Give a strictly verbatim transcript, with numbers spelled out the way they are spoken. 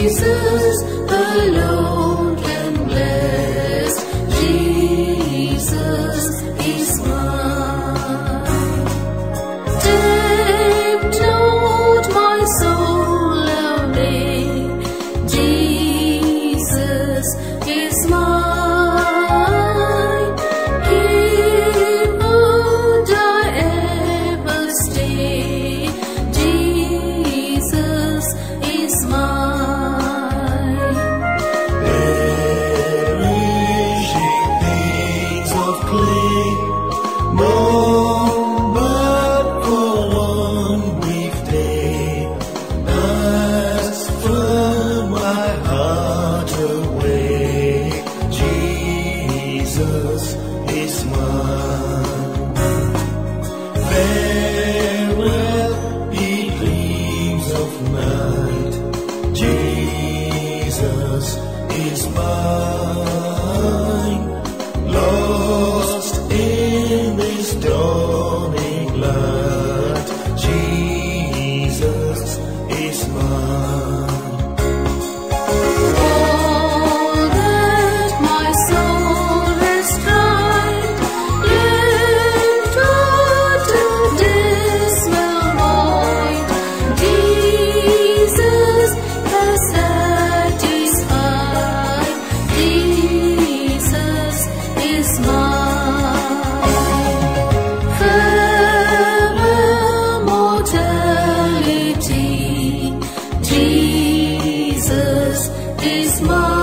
Jesus alone can bless. Jesus is mine. Tempt not my soul away. Jesus is mine. Here would I ever stay. Jesus is mine. Perishing things of clay, known but for one brief day, transfer my heart away. Jesus is mine. Farewell, ye gleams of night. Jesus is mine. Lost in this dawning light. Jesus is mine. All that my soul has tried, left out a dismal void, Jesus has satisfied. Jesus is mine. Farewell, mortality. Jesus is mine.